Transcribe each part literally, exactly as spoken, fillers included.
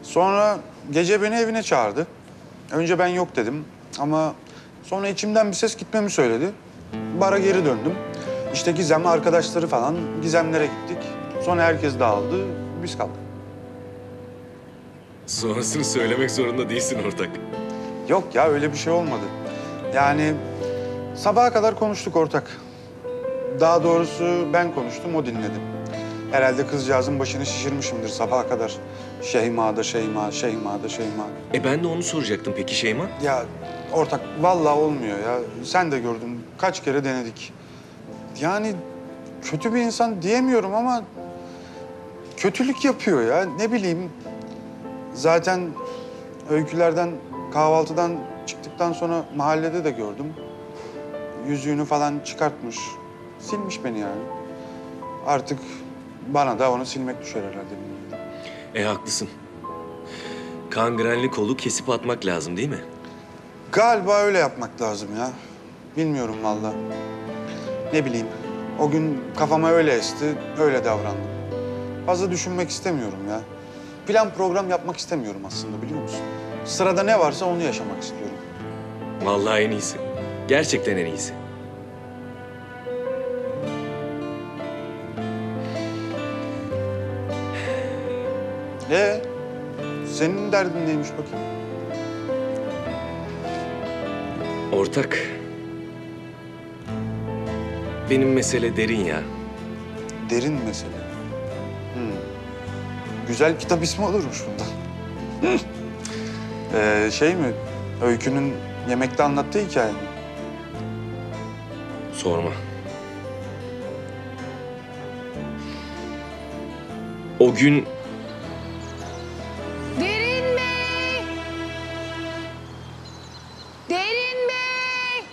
Sonra gece beni evine çağırdı. Önce ben yok dedim ama sonra içimden bir ses gitmemi söyledi. Bara geri döndüm. İşte Gizem, arkadaşları falan Gizemlere gittik. Sonra herkes dağıldı, biz kaldık. Sonrasını söylemek zorunda değilsin ortak. Yok ya, öyle bir şey olmadı. Yani sabaha kadar konuştuk ortak. Daha doğrusu ben konuştum, o dinledi. Herhalde kızcağızın başını şişirmişimdir sabaha kadar. Şeyma da Şeyma, Şeyma da Şeyma. E ben de onu soracaktım peki Şeyma. Ya ortak vallahi olmuyor ya. Sen de gördün, kaç kere denedik. Yani kötü bir insan diyemiyorum ama kötülük yapıyor ya. Ne bileyim. Zaten öykülerden, kahvaltıdan çıktıktan sonra mahallede de gördüm. Yüzüğünü falan çıkartmış. Silmiş beni yani. Artık bana da onu silmek düşer herhalde. Bilmiyorum. E haklısın. Kangrenli kolu kesip atmak lazım değil mi? Galiba öyle yapmak lazım ya. Bilmiyorum vallahi. Ne bileyim. O gün kafama öyle esti, öyle davrandım. Fazla düşünmek istemiyorum ya. Plan program yapmak istemiyorum aslında, biliyor musun? Sırada ne varsa onu yaşamak istiyorum. Vallahi en iyisi. Gerçekten en iyisi. Ee, senin derdin neymiş bakayım? Ortak. Benim mesele derin ya. Derin mesele. Hmm. Güzel kitap ismi olurmuş bundan. ee, şey mi? Öykünün yemekte anlattığı hikaye mi? Sorma. O gün Derin Bey! Derin Bey!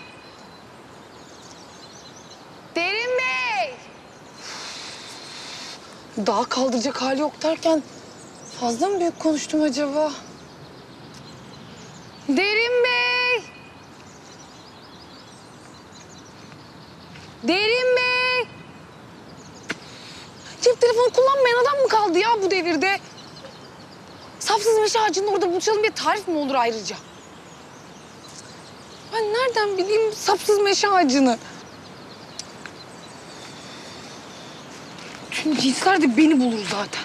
Derin Bey! Daha kaldıracak hali yok derken fazla mı büyük konuştum acaba? Derin Bey! Derin Bey! Cep telefonu kullanmayan adam mı kaldı ya bu devirde? Safsız meşe ağacının orada buluşalım diye tarif mi olur ayrıca? Ben nereden bileyim sapsız meşe ağacını? Tüm cinsler de beni bulur zaten.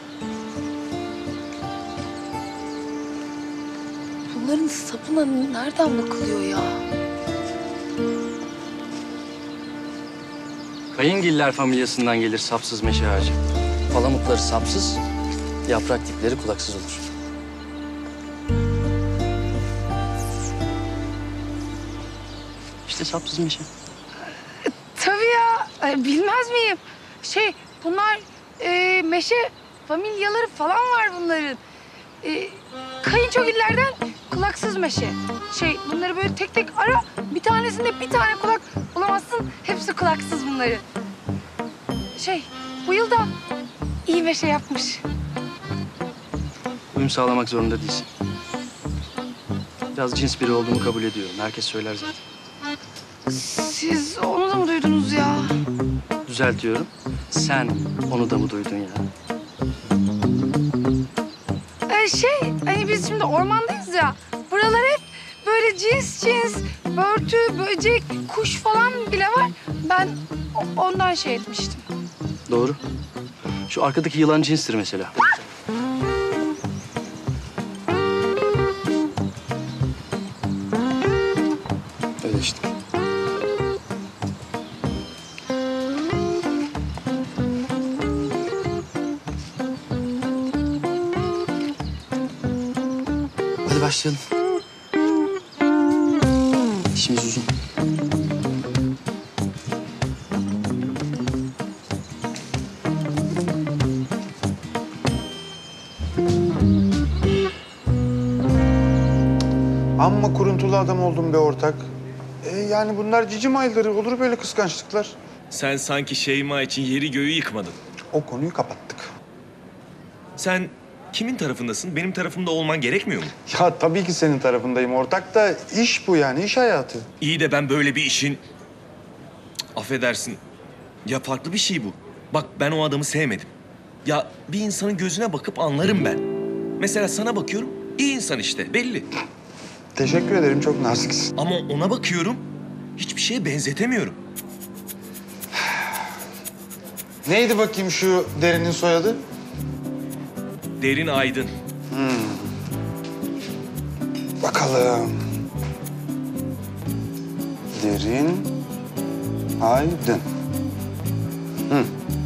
Bunların sapına nereden bakılıyor ya? Kayıngiller familyasından gelir sapsız meşe ağacı. Palamutları sapsız, yaprak dipleri kulaksız olur. İşte sapsız meşe. Tabii ya, e, bilmez miyim? Şey, bunlar e, meşe familyaları falan var bunların. E, kayınçogillerden kulaksız meşe. Şey, bunları böyle tek tek ara, bir tanesinde bir tane kulak bulamazsın. Hepsi kulaksız bunların. Şey, bu yıl da iyi meşe yapmış. Uyum sağlamak zorunda değilsin. Biraz cins biri olduğumu kabul ediyorum. Herkes söyler zaten. Siz onu da mı duydunuz ya? Düzeltiyorum. Sen onu da mı duydun ya? Ee, şey, hani biz şimdi ormandayız ya. Buralar hep böyle cins cins, börtü, böcek, kuş falan bile var. Ben o- ondan şey etmiştim. Doğru. Şu arkadaki yılan cinstir mesela. Öyle işte. Hadi başlayalım. İşimiz uzun. Amma kuruntulu adam oldum be ortak. Ee, yani bunlar cicim ayları, olur böyle kıskançlıklar. sen sanki Şeyma için yeri göğü yıkmadın. O konuyu kapattık. Sen kimin tarafındasın? Benim tarafımda olman gerekmiyor mu? Ya tabii ki senin tarafındayım ortak da iş bu yani, iş hayatı. İyi de ben böyle bir işin... Cık, affedersin. Ya farklı bir şey bu. Bak ben o adamı sevmedim. Ya bir insanın gözüne bakıp anlarım ben. Mesela sana bakıyorum, iyi insan işte, belli. Teşekkür ederim, çok naziksin. Ama ona bakıyorum, hiçbir şeye benzetemiyorum. Neydi bakayım şu derinin soyadı? Derin Aydın. Bakalım. Derin Aydın. Hı.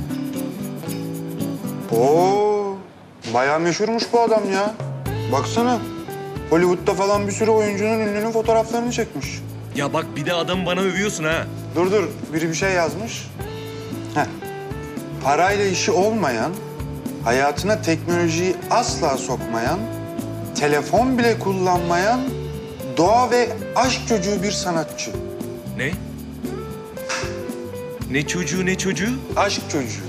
Oo, bayağı meşhurmuş bu adam ya. Baksana. Hollywood'da falan bir sürü oyuncunun, ünlünün fotoğraflarını çekmiş. Ya bak bir de adamı bana övüyorsun ha. Dur dur, biri bir şey yazmış. Heh. Parayla işi olmayan, hayatına teknolojiyi asla sokmayan, telefon bile kullanmayan, doğa ve aşk çocuğu bir sanatçı. Ne? Ne çocuğu ne çocuğu? Aşk çocuğu.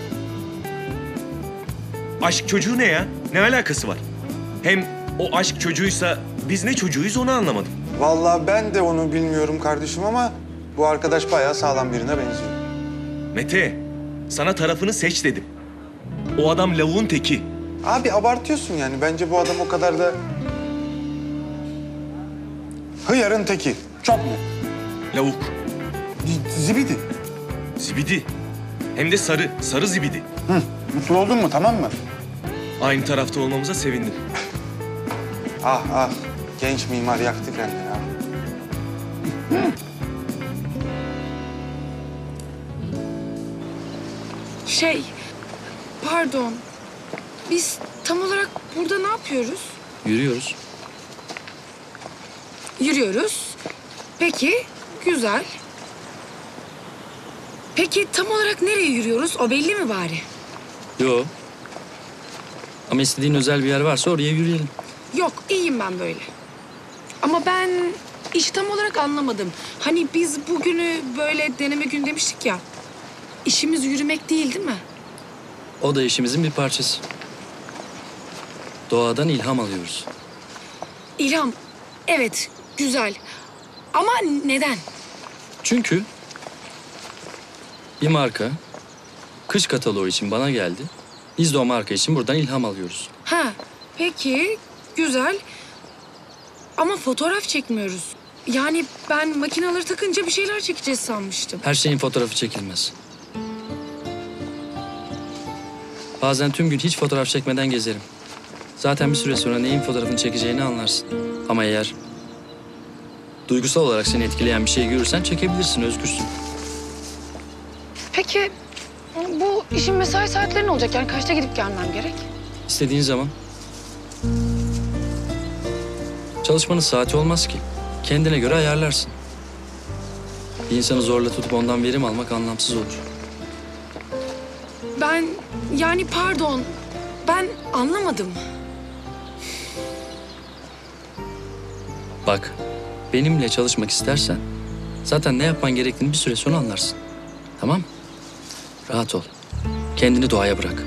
Aşk çocuğu ne ya? Ne alakası var? Hem o aşk çocuğuysa biz ne çocuğuyuz onu anlamadım. Vallahi ben de onu bilmiyorum kardeşim ama bu arkadaş bayağı sağlam birine benziyor. Mete, sana tarafını seç dedim. O adam lavuğun teki. Abi abartıyorsun yani. Bence bu adam o kadar da... Hıyarın teki. Çok mu? Lavuk. Z- Zibidi. Zibidi. Hem de sarı, sarı zibidi. Hı. Mutlu oldun mu, tamam mı? Aynı tarafta olmamıza sevindim. Ah ah. Genç mimar yaktı kendini ha. Şey, pardon. Biz tam olarak burada ne yapıyoruz? Yürüyoruz. Yürüyoruz. Peki, güzel. Peki tam olarak nereye yürüyoruz? O belli mi bari? Yo. Ama istediğin özel bir yer varsa oraya yürüyelim. Yok, iyiyim ben böyle. Ama ben işi tam olarak anlamadım. Hani biz bugünü böyle deneme gün demiştik ya. İşimiz yürümek değil, değil mi? O da işimizin bir parçası. Doğadan ilham alıyoruz. İlham, evet, güzel. Ama neden? Çünkü bir marka kış kataloğu için bana geldi. Biz de o marka için buradan ilham alıyoruz. Ha, peki, güzel. Ama fotoğraf çekmiyoruz. Yani ben makineleri takınca bir şeyler çekeceğiz sanmıştım. Her şeyin fotoğrafı çekilmez. Bazen tüm gün hiç fotoğraf çekmeden gezerim. Zaten bir süre sonra neyin fotoğrafını çekeceğini anlarsın. Ama eğer duygusal olarak seni etkileyen bir şey görürsen çekebilirsin, özgürsün. Peki, bu işin mesai saatleri ne olacak? Yani kaçta gidip gelmem gerek? İstediğin zaman. Çalışmanın saati olmaz ki. Kendine göre ayarlarsın. Bir insanı zorla tutup ondan verim almak anlamsız olur. Ben, yani pardon, ben anlamadım. Bak, benimle çalışmak istersen zaten ne yapman gerektiğini bir süre sonra anlarsın. Tamam mı? Rahat ol. Kendini doğaya bırak.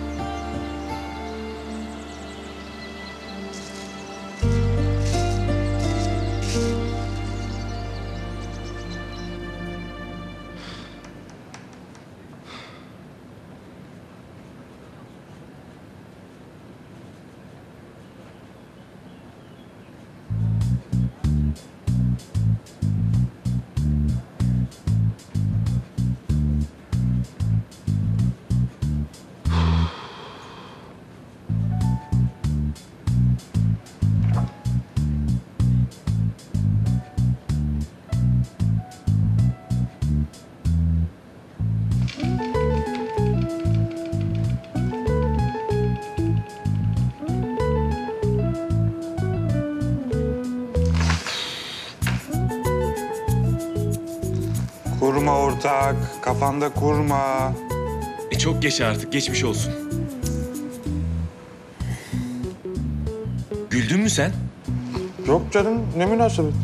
Kurma ortak, kafanda kurma. E çok geç artık, geçmiş olsun. Güldün mü sen? Yok canım, ne münasebet.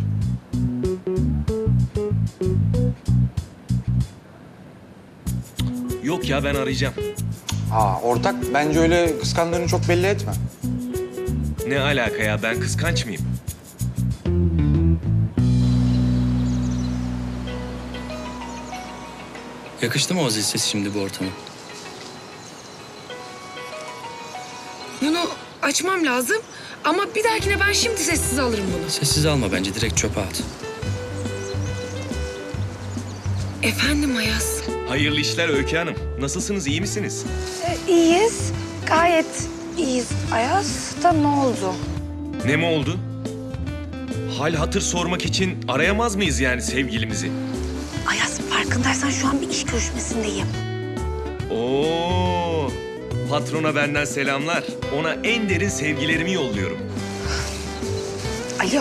Yok ya ben arayacağım. Ha ortak, bence öyle kıskandığını çok belli etme. Ne alaka ya ben kıskanç mıyım? Yakıştı mı o zil sesi şimdi bu ortama? Bunu açmam lazım. Ama bir dahakine ben şimdi sessiz alırım bunu. Sessiz alma bence, direkt çöpe at. Efendim Ayaz. Hayırlı işler Öykü Hanım. Nasılsınız, iyi misiniz? Ee, iyiyiz. Gayet iyiyiz. Ayaz da ne oldu? Ne mi oldu? Hal hatır sormak için arayamaz mıyız yani sevgilimizi? Ayaz farkındaysan şu an bir iş görüşmesindeyim. Oo, patrona benden selamlar. Ona en derin sevgilerimi yolluyorum. Alo.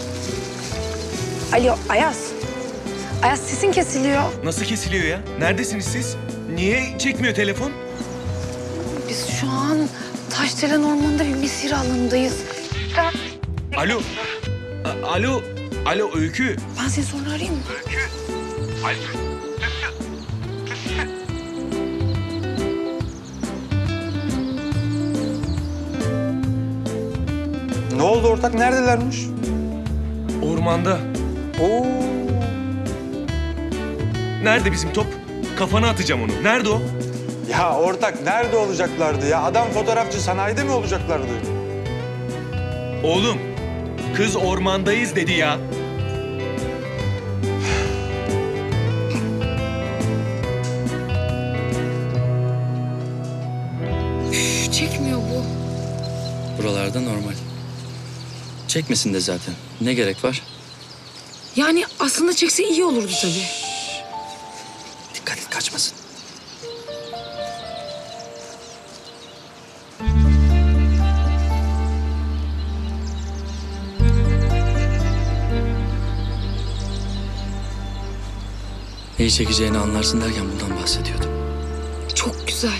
Alo Ayaz. Ayaz sesin kesiliyor. Nasıl kesiliyor ya? Neredesiniz siz? Niye çekmiyor telefon? Biz şu an Taşdelen Ormanı'nda bir misir alanındayız. Alo. A- alo. Alo Öykü. Ben seni sonra arayayım mı? Ne oldu ortak? Neredelermiş? Ormanda. Oo. Nerede bizim top? Kafana atacağım onu. Nerede o? Ya ortak nerede olacaklardı ya? Adam fotoğrafçı, sanayide mi olacaklardı? Oğlum, kız ormandayız dedi ya. Üf, çekmiyor bu. Buralarda normal. Çekmesin de zaten. Ne gerek var? Yani aslında çekse iyi olurdu tabii. Dikkat et, kaçmasın. Neyi çekeceğini anlarsın derken bundan bahsediyordum. Çok güzel.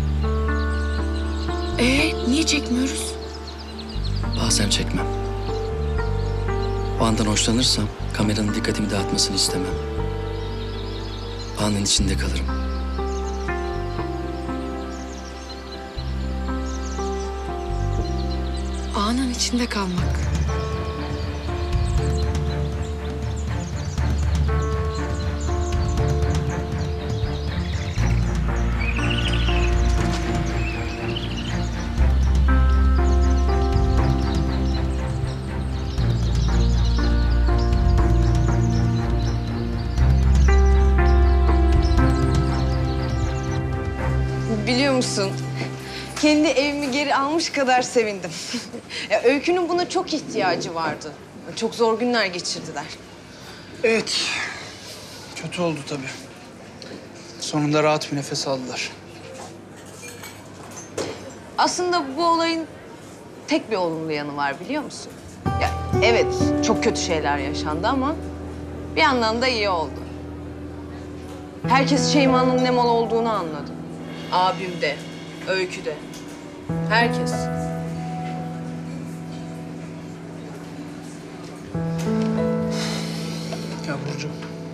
Ee, niye çekmiyoruz? Bazen çekmem. O andan hoşlanırsam kameranın dikkatimi dağıtmasını istemem. Anın içinde kalırım. Anın içinde kalmak. Biliyor musun? Kendi evimi geri almış kadar sevindim. Ya, Öykü'nün buna çok ihtiyacı vardı. Çok zor günler geçirdiler. Evet. Kötü oldu tabii. Sonunda rahat bir nefes aldılar. Aslında bu olayın tek bir olumlu yanı var biliyor musun? Ya, evet çok kötü şeyler yaşandı ama bir yandan da iyi oldu. Herkes Şeyma'nın ne mal olduğunu anladı. Abim de, Öykü de. Herkes. Ya Burcu,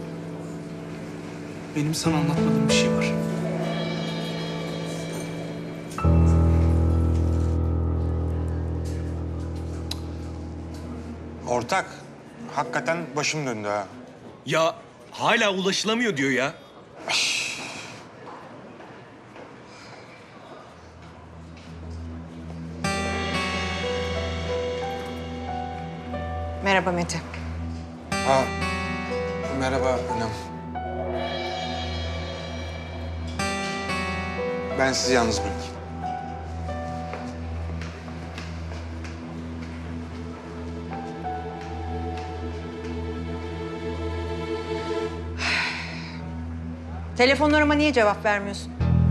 benim sana anlatmadığım bir şey var. Ortak, hakikaten başım döndü ha. Ya hala ulaşılamıyor diyor ya. Merhaba Mete. Ha, merhaba annem. Ben sizi yalnız bırakayım. Telefonlarıma niye cevap vermiyorsun?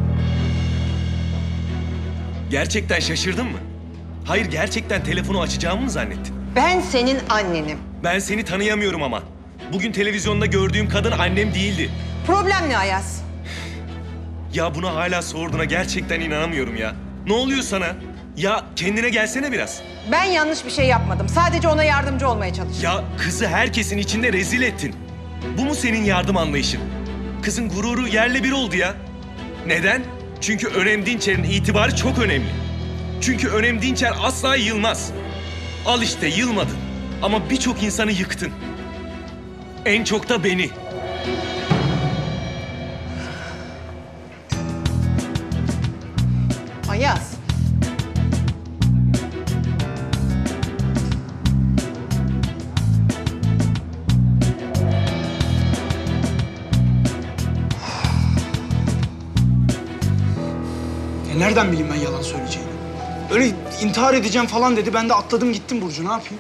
Gerçekten şaşırdın mı? Hayır, gerçekten telefonu açacağımı mı zannettin? Ben senin annenim. Ben seni tanıyamıyorum ama. Bugün televizyonda gördüğüm kadın annem değildi. Problem ne Ayaz? Ya buna hala sorduğuna gerçekten inanamıyorum ya. Ne oluyor sana? Ya kendine gelsene biraz. Ben yanlış bir şey yapmadım. Sadece ona yardımcı olmaya çalıştım. Ya kızı herkesin içinde rezil ettin. Bu mu senin yardım anlayışın? Kızın gururu yerle bir oldu ya. Neden? Çünkü Önem Dinçer'in itibarı çok önemli. Çünkü Önem Dinçer asla yılmaz. Al işte yılmadın. Ama birçok insanı yıktın. En çok da beni. Ayaz. Nereden bileyim ben yalan söyleyeceğini? Öyle intihar edeceğim falan dedi. Ben de atladım gittim Burcu. Ne yapayım?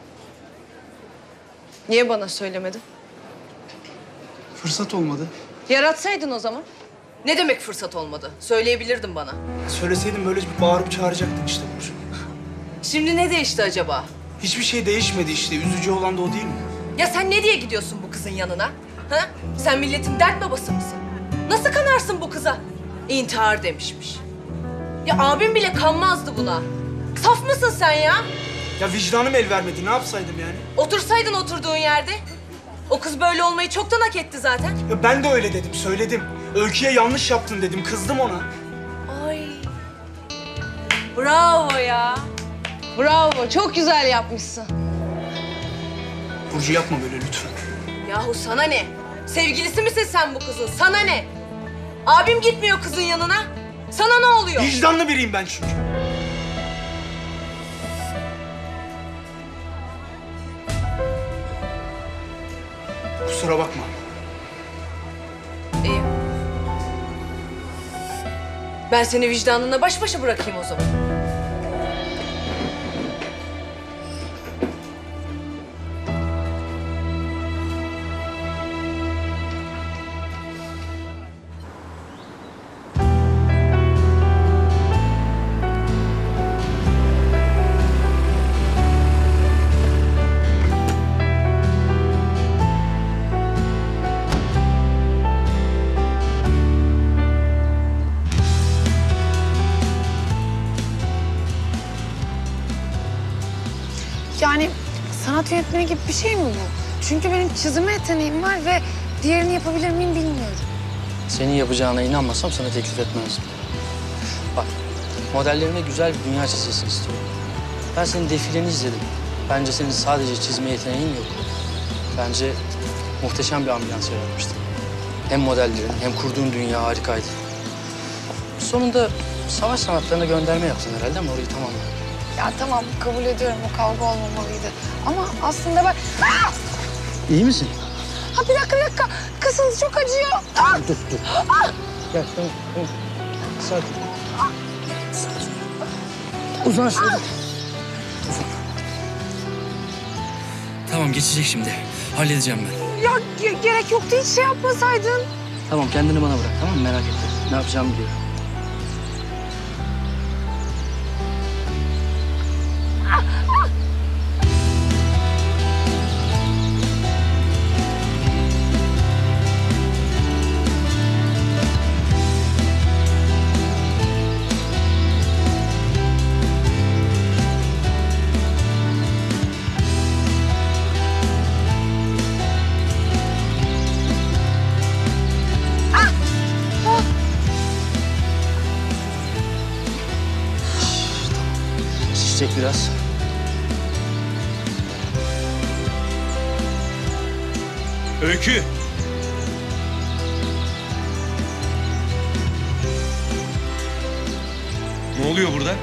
Niye bana söylemedin? Fırsat olmadı. Yaratsaydın o zaman. Ne demek fırsat olmadı? Söyleyebilirdin bana. Söyleseydim böyle bir bağırıp çağıracaktın işte Burcu. Şimdi ne değişti acaba? Hiçbir şey değişmedi işte. Üzücü olan da o değil mi? Ya sen ne diye gidiyorsun bu kızın yanına? Ha? Sen milletin dert babası mısın? Nasıl kanarsın bu kıza? İntihar demişmiş. Ya abim bile kanmazdı buna. Saf mısın sen ya? Ya vicdanım el vermedi. Ne yapsaydım yani? Otursaydın oturduğun yerde. O kız böyle olmayı çoktan hak etti zaten. Ya ben de öyle dedim, söyledim. Öykü'ye yanlış yaptın dedim. Kızdım ona. Ay. Bravo ya. Bravo. Çok güzel yapmışsın. Burcu yapma böyle lütfen. Yahu sana ne? Sevgilisi misin sen bu kızın? Sana ne? Abim gitmiyor kızın yanına. Sana ne oluyor? Vicdanlı biriyim ben çünkü. Kusura bakma. İyi. Ben seni vicdanına baş başa bırakayım o zaman. Yani sanat yönetmeni gibi bir şey mi bu? Çünkü benim çizime yeteneğim var ve diğerini yapabilir miyim bilmiyorum. Senin yapacağına inanmasam sana teklif etmezdim. Bak, modellerine güzel bir dünya çizilsin istiyorum. Ben senin defileni izledim. Bence senin sadece çizme yeteneğin yok. Bence muhteşem bir ambiyans yaratmıştın. Hem modellerin hem kurduğun dünya harikaydı. Sonunda savaş sanatlarına gönderme yaptın herhalde ama orayı tamamla. Ya tamam kabul ediyorum o kavga olmamalıydı. Ama aslında ben... Ah! İyi misin? Ha bir dakika bir dakika. Kasıldı çok acıyor. Ah! Dur, dur. Gel, tamam, tamam. Sakin. Uzan şöyle. Uzan. Tamam, geçecek şimdi. Halledeceğim ben. Ya ge- gerek yoktu hiç şey yapmasaydın. Tamam, kendini bana bırak, tamam mı? Merak etme. Ne yapacağımı biliyorum. Şişecek biraz. Öykü. Ne oluyor burada?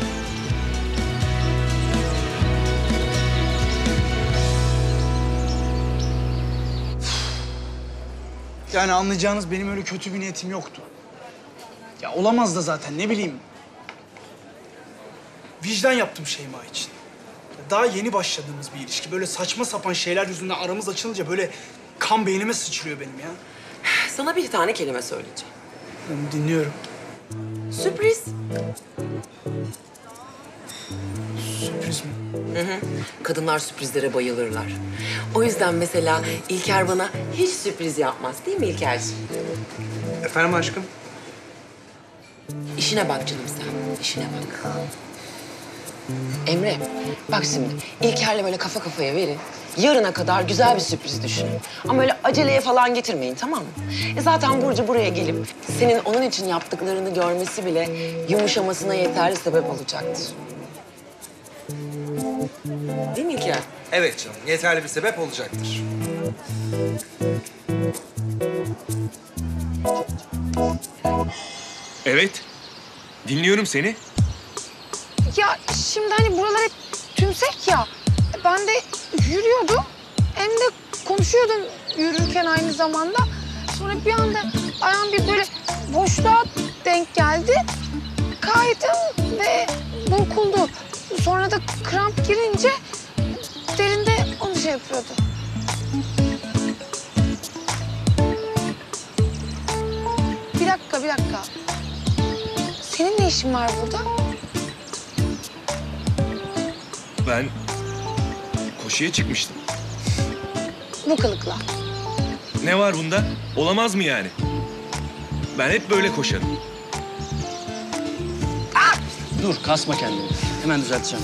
Yani anlayacağınız benim öyle kötü bir niyetim yoktu. Ya olamaz da zaten ne bileyim. Vicdan yaptım Şeyma için. Daha yeni başladığımız bir ilişki. Böyle saçma sapan şeyler yüzünden aramız açılınca böyle kan beynime sıçrıyor benim ya. Sana bir tane kelime söyleyeceğim. Ben dinliyorum. Sürpriz. Sürpriz mi? Hı hı. Kadınlar sürprizlere bayılırlar. O yüzden mesela İlker bana hiç sürpriz yapmaz değil mi İlkerciğim? Efendim aşkım? İşine bak canım sen, işine bak. Emre, bak şimdi İlker'le böyle kafa kafaya verin. Yarına kadar güzel bir sürpriz düşünün. Ama öyle aceleye falan getirmeyin, tamam mı? E zaten Burcu buraya gelip senin onun için yaptıklarını görmesi bile yumuşamasına yeterli sebep olacaktır. Değil mi İlker? Evet canım, yeterli bir sebep olacaktır. Evet. Dinliyorum seni. Ya şimdi hani buralar hep tümsek ya. Ben de yürüyordum. Hem de konuşuyordum yürürken aynı zamanda. Sonra bir anda ayağım bir böyle boşluğa denk geldi. kaydım ve burkuldu. Sonra da kramp girince derinde onu şey yapıyordu. Bir dakika, bir dakika. Senin ne işin var burada? Ben koşuya çıkmıştım. Bu kılıkla. Ne var bunda? Olamaz mı yani? Ben hep böyle koşarım. Dur kasma kendini. Hemen düzelteceğim.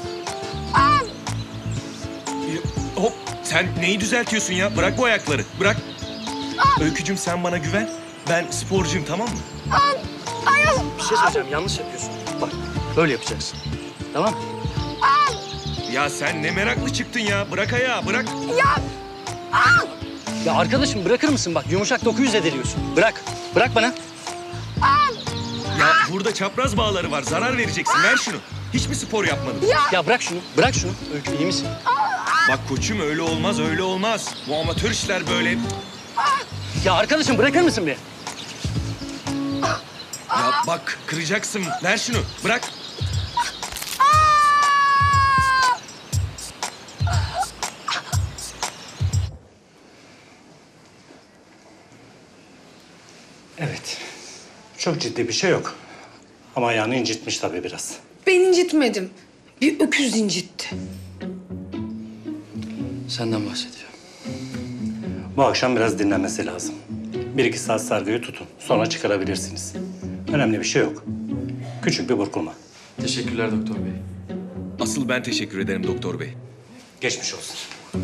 Hop, sen neyi düzeltiyorsun ya? Bırak bu ayakları, bırak. Öykücüm sen bana güven. Ben sporcuyum, tamam mı? Bir şey söyleyeceğim. Yanlış yapıyorsun. Bak böyle yapacaksın. Tamam. Ya sen ne meraklı çıktın ya. Bırak ayağı, bırak. Ya arkadaşım bırakır mısın? Bak yumuşak dokuyu zedeliyorsun. Bırak. Bırak bana. Ya burada çapraz bağları var. Zarar vereceksin. Ver şunu. Hiç mi spor yapmadın? Ya bırak şunu. Bırak şunu. Öykü iyi misin? Bak koçum öyle olmaz, öyle olmaz. Bu amatör işler böyle. Ya arkadaşım bırakır mısın bir? Ya bak kıracaksın. Ver şunu. Bırak. Evet. Çok ciddi bir şey yok. Ama ayağını incitmiş tabii biraz. Ben incitmedim. Bir öküz incitti. Senden bahsediyor. Bu akşam biraz dinlenmesi lazım. Bir iki saat sargıyı tutun. Sonra çıkarabilirsiniz. Önemli bir şey yok. Küçük bir burkulma. Teşekkürler doktor bey. Asıl ben teşekkür ederim doktor bey. Geçmiş olsun.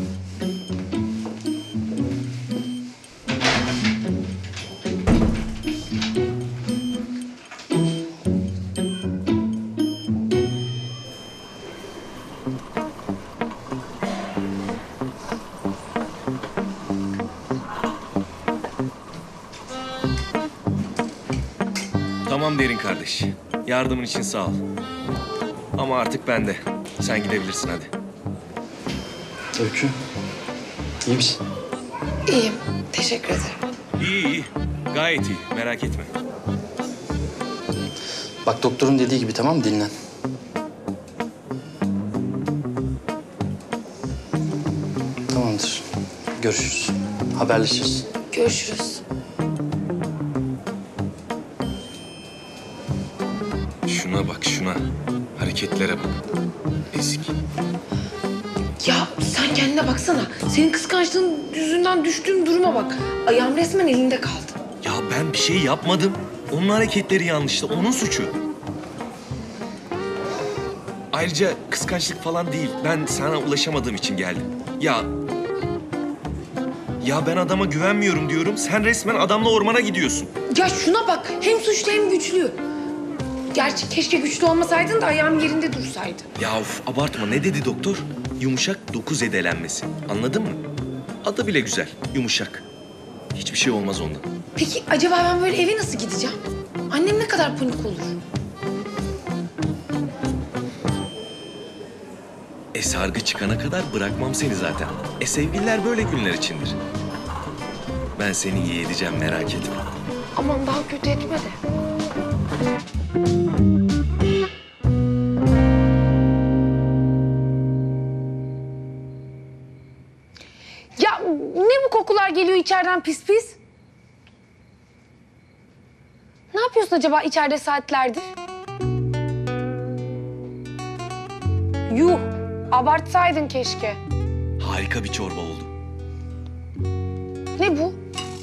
Tamam Derin kardeş. Yardımın için sağ ol. Ama artık ben de. Sen gidebilirsin hadi. Öykü. İyi misin? İyiyim. Teşekkür ederim. İyi iyi. Gayet iyi. Merak etme. Bak doktorun dediği gibi tamam mı? Dinlen. Tamamdır. Görüşürüz. Haberleşiriz. Görüşürüz. Şuna bak şuna. Hareketlere bak. Ezik. Ya sen kendine baksana. Senin kıskançlığın yüzünden düştüğüm duruma bak. Ayağım resmen elinde kaldı. Ya ben bir şey yapmadım. Onun hareketleri yanlıştı. Onun suçu. Ayrıca kıskançlık falan değil. Ben sana ulaşamadığım için geldim. Ya... Ya ben adama güvenmiyorum diyorum. Sen resmen adamla ormana gidiyorsun. Ya şuna bak. Hem suçlu hem güçlü. Gerçi keşke güçlü olmasaydın da ayağım yerinde dursaydı. Ya of, abartma. Ne dedi doktor? Yumuşak doku zedelenmesi. Anladın mı? Adı bile güzel. Yumuşak. Hiçbir şey olmaz ondan. Peki acaba ben böyle eve nasıl gideceğim? Annem ne kadar panik olur? E sargı çıkana kadar bırakmam seni zaten. E sevgililer böyle günler içindir. Ben seni iyi edeceğim, merak etme. Aman daha kötü etme de. Ya ne bu kokular geliyor içeriden pis pis? Ne yapıyorsun acaba içeride saatlerdir? Yuh, abartsaydın keşke. Harika bir çorba oldu. Ne bu?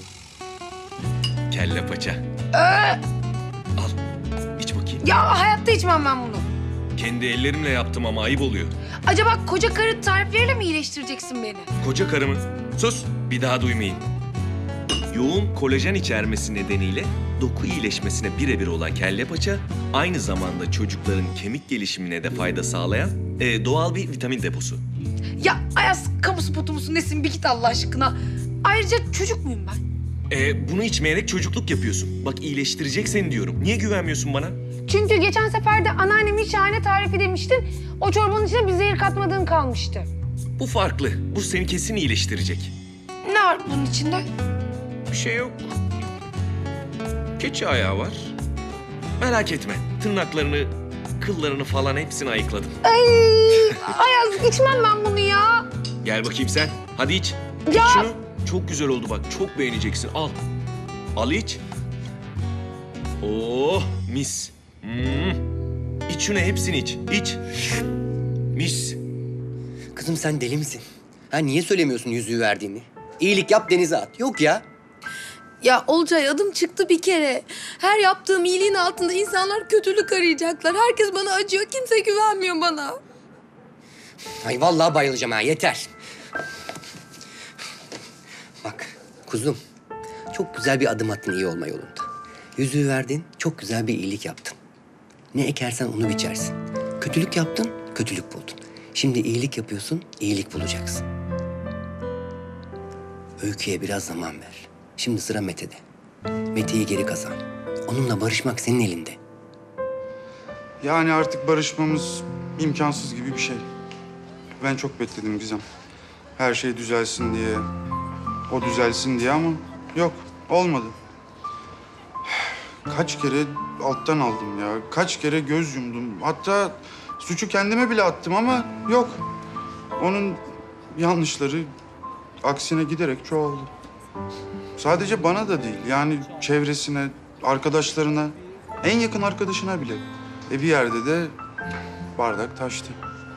Kelle paça. Ee, Al, iç bakayım. ya hayatta içmem ben bunu. Kendi ellerimle yaptım ama ayıp oluyor. Acaba koca karı tarifleriyle mi iyileştireceksin beni? Koca karımı. Sus, bir daha duymayın. Yoğun kolajen içermesi nedeniyle doku iyileşmesine birebir olan kelle paça, aynı zamanda çocukların kemik gelişimine de fayda sağlayan e, doğal bir vitamin deposu. Ya Ayaz, kamu spotu musun nesin bir git Allah aşkına. Ayrıca çocuk muyum ben? E, bunu içmeyerek çocukluk yapıyorsun. Bak iyileştirecek seni diyorum. Niye güvenmiyorsun bana? Çünkü geçen sefer de anneannemin şahane tarifi demiştin. O çorbanın içine bir zehir katmadığın kalmıştı. Bu farklı. Bu seni kesin iyileştirecek. Ne var bunun içinde? Bir şey yok. Keçi ayağı var. Merak etme. Tırnaklarını, kıllarını falan hepsini ayıkladım. Ay Ayaz içmem ben bunu ya. Gel bakayım sen. Hadi iç. Ya. İç şunu. Çok güzel oldu bak. Çok beğeneceksin. Al. Al iç. Oh mis. Hmm. İç şunu hepsini iç. İç. Mis. Kızım sen deli misin? Ha niye söylemiyorsun yüzüğü verdiğini? İyilik yap denize at. Yok ya. Ya Olcay adım çıktı bir kere. Her yaptığım iyiliğin altında insanlar kötülük arayacaklar. Herkes bana acıyor, kimse güvenmiyor bana. Ay vallahi bayılacağım ha yeter. Bak kuzum çok güzel bir adım attın iyi olma yolunda. Yüzüğü verdin, çok güzel bir iyilik yaptın. Ne ekersen onu biçersin. Kötülük yaptın, kötülük buldun. Şimdi iyilik yapıyorsun, iyilik bulacaksın. Öykü'ye biraz zaman ver. Şimdi sıra Mete'de. Mete'yi geri kazan. Onunla barışmak senin elinde. Yani artık barışmamız imkansız gibi bir şey. Ben çok bekledim Gizem. Her şey düzelsin diye, o düzelsin diye ama yok, olmadı. Kaç kere alttan aldım ya, kaç kere göz yumdum. Hatta suçu kendime bile attım ama yok. Onun yanlışları aksine giderek çoğaldı. Sadece bana da değil, yani çevresine, arkadaşlarına, en yakın arkadaşına bile. E bir yerde de bardak taştı.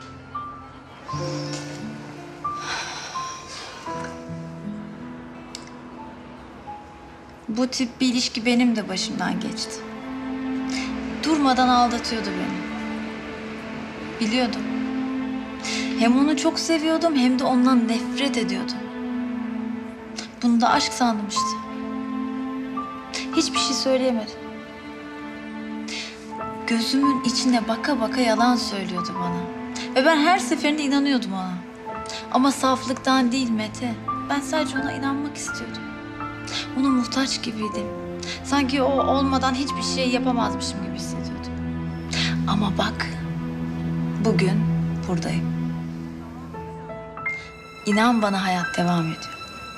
Bu tip bir ilişki benim de başımdan geçti. Durmadan aldatıyordu beni. Biliyordum. Hem onu çok seviyordum hem de ondan nefret ediyordum. Bunu da aşk sandım işte. Hiçbir şey söyleyemedim. Gözümün içine baka baka yalan söylüyordu bana. Ve ben her seferinde inanıyordum ona. Ama saflıktan değil Mete. Ben sadece ona inanmak istiyordum. Ona muhtaç gibiydim. Sanki o olmadan hiçbir şey yapamazmışım gibi hissediyordum. Ama bak, bugün buradayım. İnan bana hayat devam ediyor.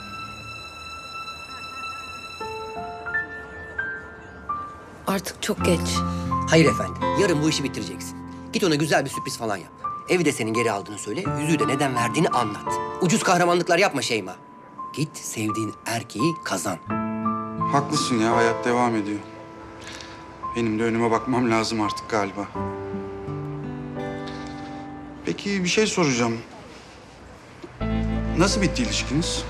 Artık çok geç. Hayır efendim, yarın bu işi bitireceksin. Git ona güzel bir sürpriz falan yap. Evi de senin geri aldığını söyle, yüzüğü de neden verdiğini anlat. Ucuz kahramanlıklar yapma Şeyma. Git sevdiğin erkeği kazan. Haklısın ya, hayat devam ediyor. Benim de önüme bakmam lazım artık galiba. Peki bir şey soracağım. Nasıl bitti ilişkiniz?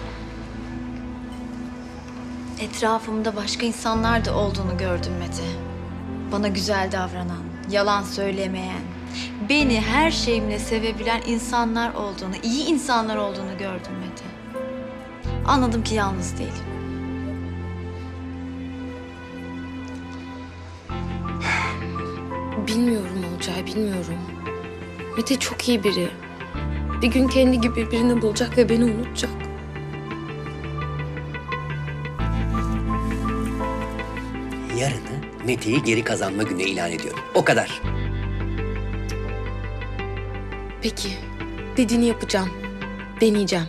Etrafımda başka insanlar da olduğunu gördüm Mete. Bana güzel davranan, yalan söylemeyen, beni her şeyimle sevebilen insanlar olduğunu, iyi insanlar olduğunu gördüm Mete. Anladım ki yalnız değilim. Bilmiyorum Olcay, bilmiyorum. Mete çok iyi biri. Bir gün kendi gibi birini bulacak ve beni unutacak. Yarını Mete'yi geri kazanma günü ilan ediyorum. O kadar. Peki, dediğini yapacağım. Deneyeceğim.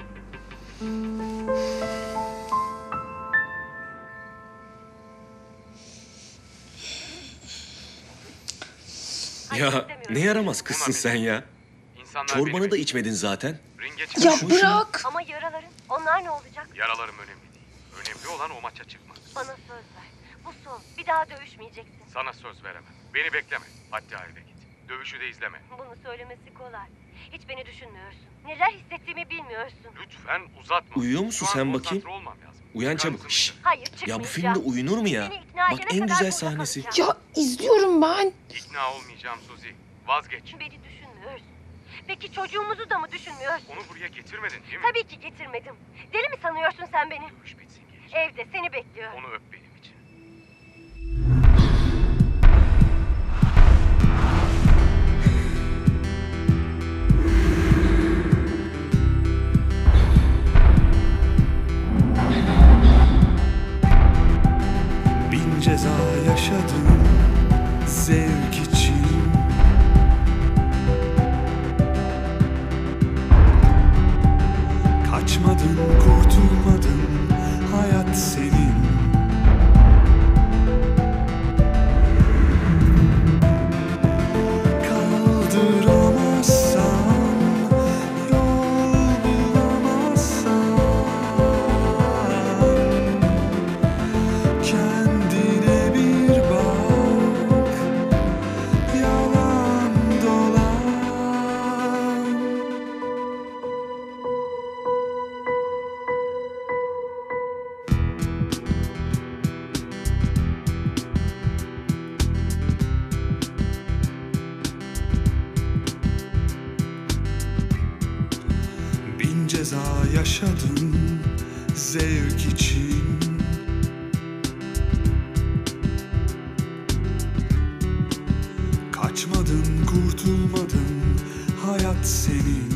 Ya ne yaramaz kızsın sen ya. Çorbanı da içmedin zaten. Ya bırak. Ama yaraların, onlar ne olacak? Yaralarım önemli değil. Önemli olan o maça çıkmak. Bana söz ver. Bu son. Bir daha dövüşmeyeceksin. Sana söz veremem. Beni bekleme. Hatta eve git. Dövüşü de izleme. Bunu söylemesi kolay. Hiç beni düşünmüyorsun. Neler hissettiğimi bilmiyorsun. Lütfen uzatma. Uyuyor musun Şu an sen bakayım? konsantre olmam lazım. Uyan Çıkar çabuk. mısın? Şşş. Hayır, Ya çıkmayacağım. bu filmde uyunur mu ya? Seni ikna Bak edene en kadar güzel burada sahnesi. kalacağım. Ya izliyorum ben. İkna olmayacağım Suzi. Vazgeç. Beni düşünmüyorsun. Peki çocuğumuzu da mı düşünmüyorsun? Onu buraya getirmedin değil mi? Tabii ki getirmedim. Deli mi sanıyorsun sen beni? Dövüş bitsin gelir. Evde seni bekliyor. Onu öp benim için. Bin ceza yaşadım zevk için. Kaçmadın, kurtulmadın, hayat senin. ceza yaşadım zevk için. Kaçmadın, kurtulmadın, hayat senin.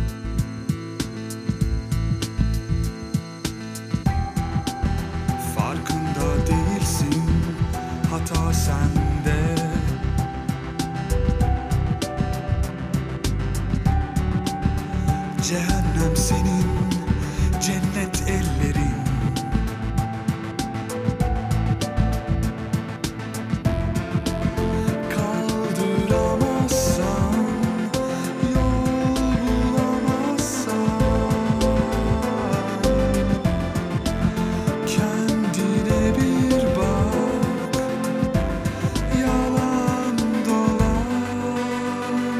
Farkında değilsin, hata sende. Cehennem senin, cennet ellerin. Kaldıramazsan, yol bulamazsan, kendine bir bak, yalan dolan.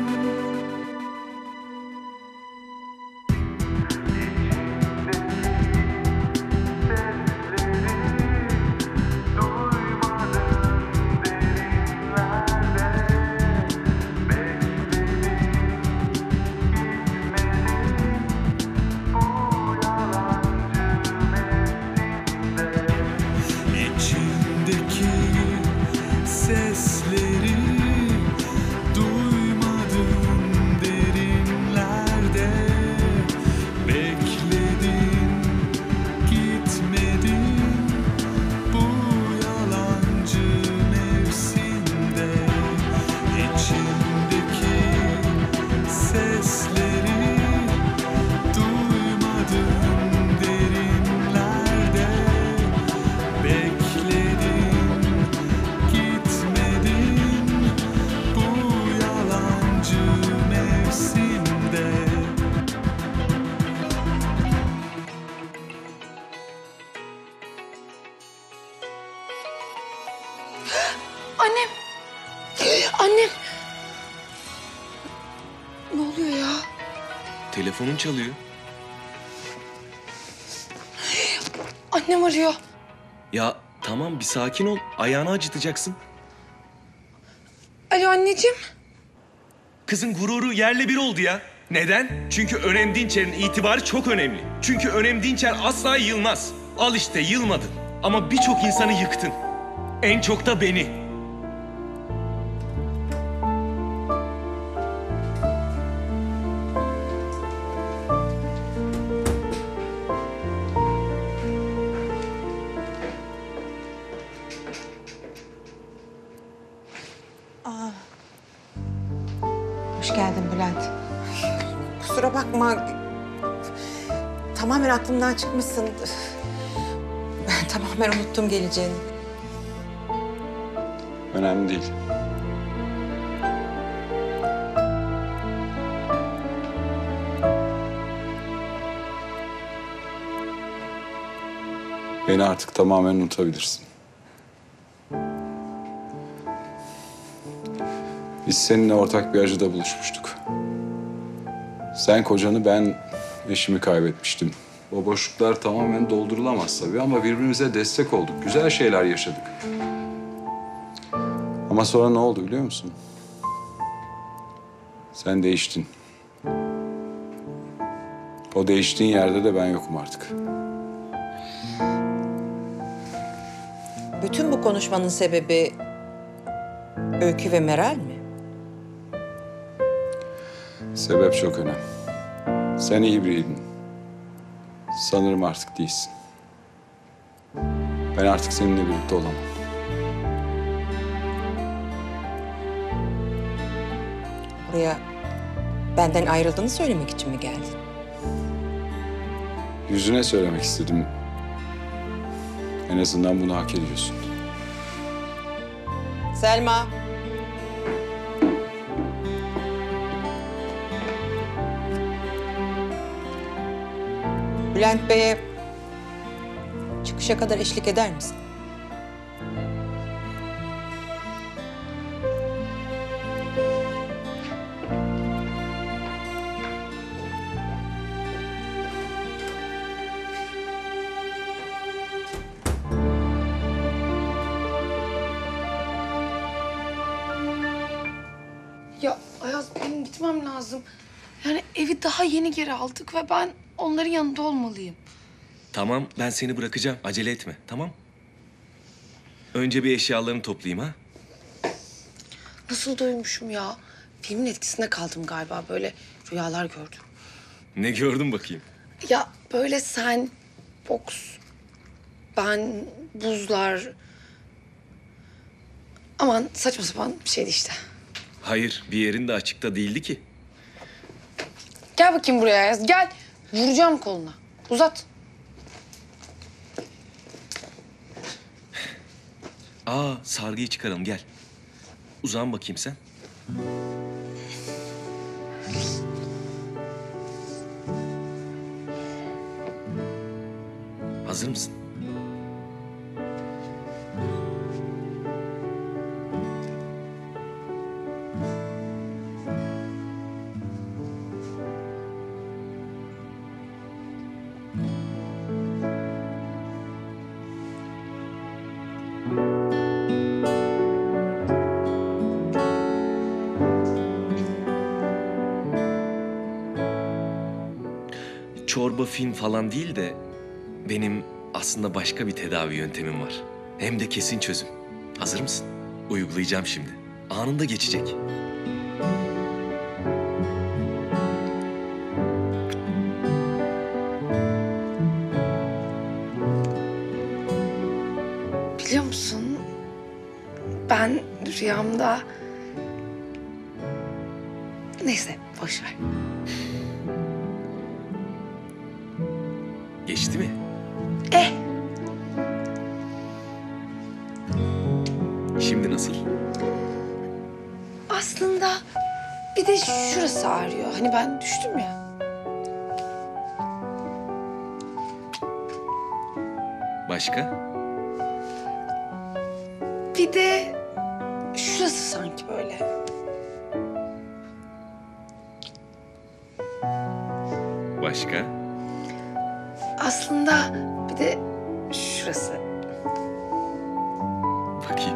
İçindeki sesleri duymadın derinlerde. Bekledin, gitmedin bu yalancı mevsimde. İçindeki sesleri duymadın derinlerde. Bekledin, gitmedin bu yalancı mevsimde. Annem. Annem. Ne oluyor ya? Telefonun çalıyor. Annem arıyor. Ya tamam bir sakin ol. Ayağını acıtacaksın. Alo anneciğim. Kızın gururu yerle bir oldu ya. Neden? Çünkü Önem Dinçer'in itibarı çok önemli. Çünkü Önem Dinçer asla yılmaz. Al işte yılmadın. Ama birçok insanı yıktın. En çok da beni. Aa. Hoş geldin Bülent. Kusura bakma. Tamamen aklımdan çıkmışsın. Ben tamamen unuttum geleceğini. Önemli değil. Beni artık tamamen unutabilirsin. Biz seninle ortak bir acıda buluşmuştuk. Sen kocanı, ben eşimi kaybetmiştim. O boşluklar tamamen doldurulamaz tabii ama birbirimize destek olduk. Güzel şeyler yaşadık. Ama sonra ne oldu biliyor musun? Sen değiştin. O değiştiğin yerde de ben yokum artık. Bütün bu konuşmanın sebebi Öykü ve Meral mi? Sebep çok önemli. Sen iyi biriydin. Sanırım artık değilsin. Ben artık seninle birlikte olamam. Buraya benden ayrıldığını söylemek için mi geldin? Yüzüne söylemek istedim. En azından bunu hak ediyorsun. Selma. Bülent Bey'e çıkışa kadar eşlik eder misin? Ya Ayaz benim gitmem lazım. Yani evi daha yeni geri aldık ve ben onların yanında olmalıyım. Tamam, ben seni bırakacağım. Acele etme, tamam? Önce bir eşyalarını toplayayım ha. Nasıl doymuşum ya? Filmin etkisinde kaldım galiba. Böyle rüyalar gördüm. Ne gördün bakayım? Ya böyle sen, boks, ben, buzlar... Aman saçma sapan bir şeydi işte. Hayır, bir yerin de açıkta değildi ki. Gel bakayım buraya Ayaz, gel. Vuracağım koluna. Uzat. Aa, sargıyı çıkaralım, gel. Uzan bakayım sen. Hazır mısın? Çorba, film falan değil de benim aslında başka bir tedavi yöntemim var. Hem de kesin çözüm. Hazır mısın? Uygulayacağım şimdi. Anında geçecek. Biliyor musun? Ben rüyamda... Neyse, boş ver. Geçti mi? Eh, Şimdi nasıl? aslında bir de şurası ağrıyor. Hani ben düştüm ya. Başka? Bir de şurası sanki böyle. Başka? Aslında bir de şurası. Bakayım.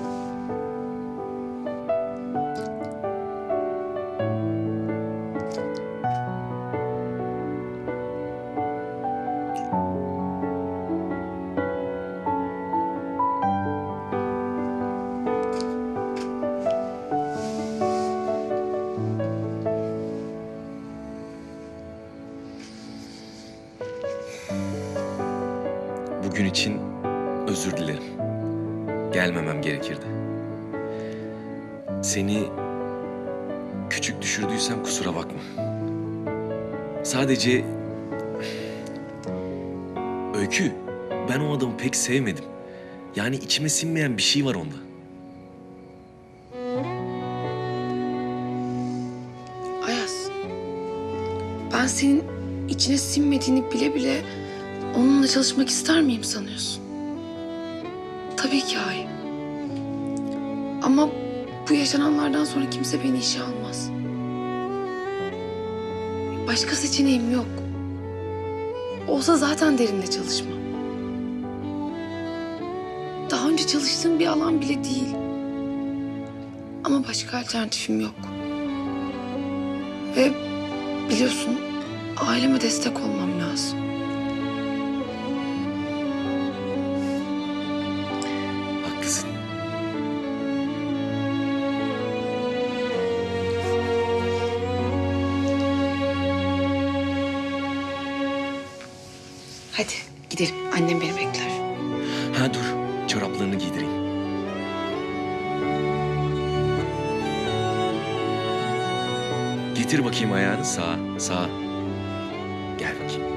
Bugün için özür dilerim. Gelmemem gerekirdi. Seni küçük düşürdüysem kusura bakma. Sadece... Öykü, ben o adamı pek sevmedim. Yani içime sinmeyen bir şey var onda. Ayaz, ben senin içine sinmediğini bile bile onunla çalışmak ister miyim sanıyorsun? Tabii ki hayır. Ama bu yaşananlardan sonra kimse beni işe almaz. Başka seçeneğim yok. Olsa zaten derinde çalışmam. Daha önce çalıştığım bir alan bile değil. Ama başka alternatifim yok. Ve biliyorsun aileme destek olmam lazım. Haklısın. Hadi gidelim. Annem beni bekler. Ha dur, çoraplarını giydireyim. Getir bakayım ayağını sağa, sağa. Gel bakayım.